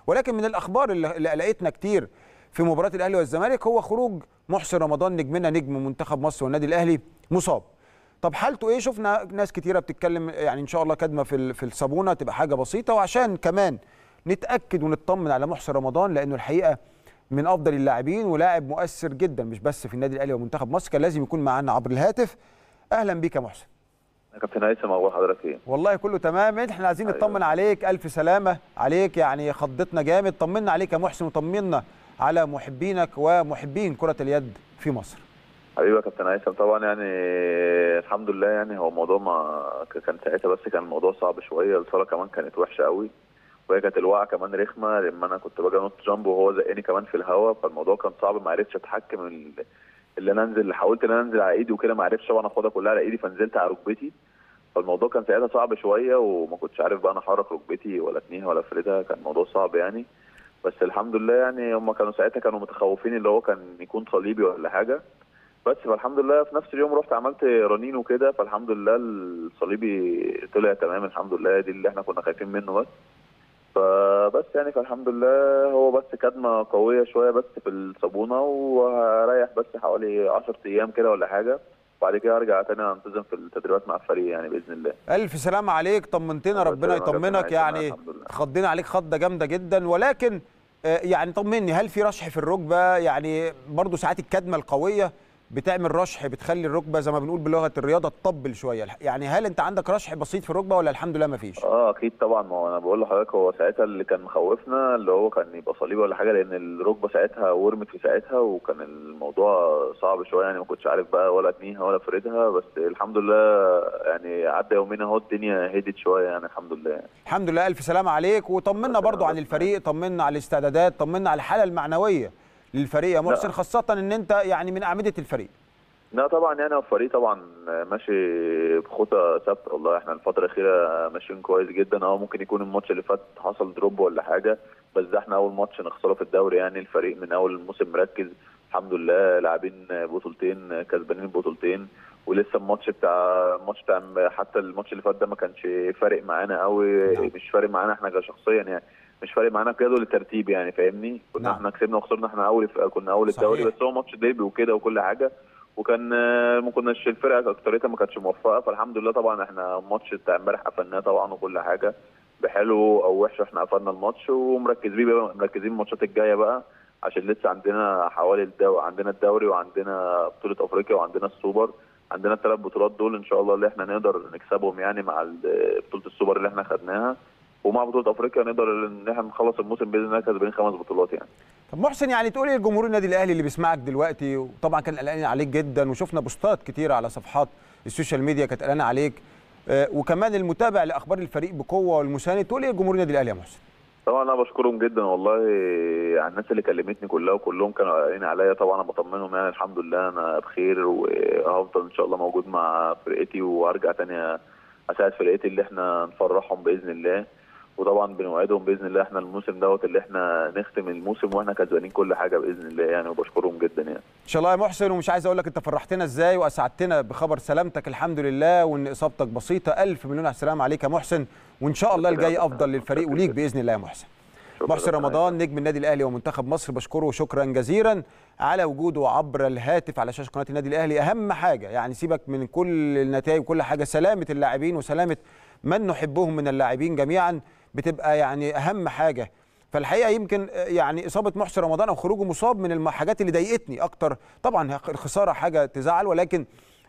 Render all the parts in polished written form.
ولكن من الاخبار اللي قلقتنا كتير في مباراه الاهلي والزمالك هو خروج محسن رمضان نجمنا نجم منتخب مصر والنادي الاهلي مصاب. طب حالته ايه؟ شفنا ناس كتيره بتتكلم يعني ان شاء الله كدمه في الصابونه تبقى حاجه بسيطه، وعشان كمان نتاكد ونطمن على محسن رمضان لانه الحقيقه من افضل اللاعبين ولاعب مؤثر جدا مش بس في النادي الاهلي ومنتخب مصر، كان لازم يكون معانا عبر الهاتف. اهلا بيك يا محسن. يا كابتن هيثم، اخبار حضرتك ايه؟ والله كله تمام. احنا عايزين نطمن عليك، الف سلامه عليك، يعني خضتنا جامد. طمنا عليك يا محسن وطمنا على محبينك ومحبين كره اليد في مصر. حبيبي يا كابتن هيثم، طبعا يعني الحمد لله، يعني هو الموضوع ما كان ساعتها، بس كان الموضوع صعب شويه، الصاله كمان كانت وحشه قوي، وهي كانت الوقعه كمان رخمه لما انا كنت باجي انط جامب وهو زقني كمان في الهواء، فالموضوع كان صعب، ما عرفتش اتحكم اللي انا انزل، حاولت ان انا انزل على ايدي وكده، ما عرفتش طبعا اخدها كلها على ايدي، فنزلت على ركبتي، فالموضوع كان ساعتها صعب شويه، وما كنتش عارف بقى انا احرك ركبتي ولا اتنيها ولا افردها، كان الموضوع صعب يعني. بس الحمد لله، يعني هم كانوا ساعتها متخوفين اللي هو كان يكون صليبي ولا حاجه، بس فالحمد لله في نفس اليوم رحت عملت رنين وكده، فالحمد لله الصليبي طلع تمام الحمد لله، دي اللي احنا كنا خايفين منه بس. فبس يعني فالحمد لله، هو بس كدمه قويه شويه بس في الصابونه، وهريح بس حوالي 10 ايام كده ولا حاجه، وبعد كده ارجع تاني انتظم في التدريبات مع الفريق يعني باذن الله. الف سلامه عليك، طمنتنا، ربنا يطمنك، يعني خضينا عليك خضه جامده جدا، ولكن يعني طمني، هل في رشح في الركبه؟ يعني برضو ساعات الكدمه القويه بتعمل رشح، بتخلي الركبه زي ما بنقول بلغه الرياضه تطبل شويه، يعني هل انت عندك رشح بسيط في الركبه ولا الحمد لله ما فيش؟ اكيد طبعا، ما هو انا بقول لحضرتك، هو ساعتها اللي كان مخوفنا اللي هو كان يبقى صليبي ولا حاجه، لان الركبه ساعتها ورمت في ساعتها، وكان الموضوع صعب شويه يعني، ما كنتش عارف بقى ولا اتنيها ولا افردها، بس الحمد لله يعني عدى يومين اهو، الدنيا هدت شويه يعني الحمد لله. الحمد لله، الف سلامه عليك، وطمنا برضو عن الفريق، طمنا على الاستعدادات، طمنا على الحاله المعنويه للفريق يا محسن، خاصه ان انت يعني من اعمده الفريق. لا طبعا، يعني الفريق طبعا ماشي بخطى ثابته، والله احنا الفتره الاخيره ماشيين كويس جدا، ممكن يكون الماتش اللي فات حصل دروب ولا حاجه، بس ده احنا اول ماتش نخسره في الدوري، يعني الفريق من اول الموسم مركز الحمد لله، لاعبين بطولتين، كسبانين بطولتين، ولسه الماتش بتاع حتى الماتش اللي فات ده ما كانش فارق معانا قوي، مش فارق معانا احنا كشخصيا يعني، مش فارق معانا في جدول الترتيب يعني فاهمني، كنا احنا كسبنا وخسرنا، احنا كنا اول الدوري، بس هو ماتش ديربي وكده وكل حاجه، وكان ما كناش الفرقه اكتريتها ما كانتش موفقه، فالحمد لله طبعا احنا الماتش بتاع امبارح قفلناه طبعا وكل حاجه، بحلو او وحش احنا قفلنا الماتش، ومركزين الماتشات الجايه بقى، عشان لسه عندنا حوالي عندنا الدوري وعندنا بطوله افريقيا وعندنا السوبر، عندنا الثلاث بطولات دول ان شاء الله اللي احنا نقدر نكسبهم يعني، مع بطوله السوبر اللي احنا خدناها، ومع بطوله افريقيا نقدر ان احنا نخلص الموسم باذن الله كسبانين 5 بطولات يعني. طب محسن، يعني تقول ايه لجمهور النادي الاهلي اللي بيسمعك دلوقتي، وطبعا كان قلقان عليك جدا، وشفنا بوستات كتيره على صفحات السوشيال ميديا كانت قلقانه عليك، وكمان المتابع لاخبار الفريق بقوه والمساند، تقول ايه لجمهور النادي الاهلي يا محسن؟ طبعا انا بشكرهم جدا والله على الناس اللي كلمتني كلها، وكلهم كانوا قلقانين عليا، طبعا انا بطمنهم يعني الحمد لله انا بخير، وهفضل ان شاء الله موجود مع فرقتي، وهرجع تاني اساعد فرقتي اللي احنا نفرحهم باذن الله، وطبعا بنوعدهم باذن الله احنا الموسم دوت اللي احنا نختم الموسم واحنا كسبانين كل حاجه باذن الله يعني، وبشكرهم جدا يعني. ان شاء الله يا محسن، ومش عايز اقول لك انت فرحتنا ازاي واسعدتنا بخبر سلامتك الحمد لله، وان اصابتك بسيطه، الف مليون سلام عليك يا محسن، وان شاء الله الجاي افضل للفريق وليك باذن الله يا محسن. محسن رمضان نجم النادي الاهلي ومنتخب مصر، بشكره شكرا جزيلا على وجوده عبر الهاتف على شاشه قناه النادي الاهلي. اهم حاجه يعني سيبك من كل النتائج وكل حاجه، سلامه اللاعبين وسلامه من نحبهم من اللاعبين جميعا بتبقى يعني اهم حاجه. فالحقيقه يمكن يعني اصابه محسن رمضان او خروجه مصاب من الحاجات اللي ضايقتني اكتر، طبعا الخساره حاجه تزعل، ولكن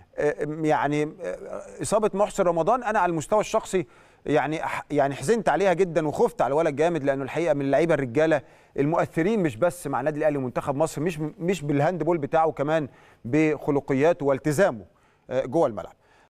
يعني اصابه محسن رمضان انا على المستوى الشخصي يعني حزنت عليها جدا وخفت على الولد جامد، لانه الحقيقه من اللعيبه الرجاله المؤثرين مش بس مع النادي الاهلي ومنتخب مصر، مش بالهاند بول بتاعه، كمان بخلقياته والتزامه جوه الملعب.